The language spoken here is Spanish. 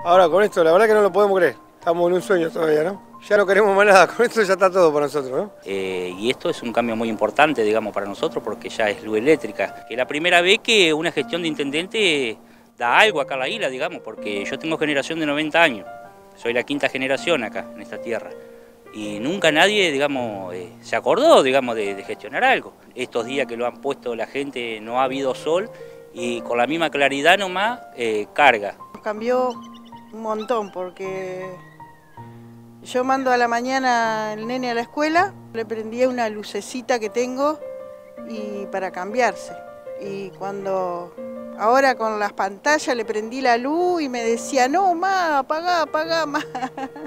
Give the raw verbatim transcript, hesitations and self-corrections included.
Ahora con esto, la verdad que no lo podemos creer. Estamos en un sueño todavía, ¿no? Ya no queremos más nada, con esto ya está todo para nosotros, ¿no? Eh, y esto es un cambio muy importante, digamos, para nosotros, porque ya es luz eléctrica. Que es la primera vez que una gestión de intendente da algo acá a la isla, digamos, porque yo tengo generación de noventa años. Soy la quinta generación acá, en esta tierra. Y nunca nadie, digamos, eh, se acordó, digamos, de, de gestionar algo. Estos días que lo han puesto la gente no ha habido sol y con la misma claridad nomás eh, carga. Cambió un montón porque yo mando a la mañana el nene a la escuela, le prendía una lucecita que tengo y para cambiarse. Y cuando ahora con las pantallas le prendí la luz y me decía, no, ma, apagá, apagá, ma.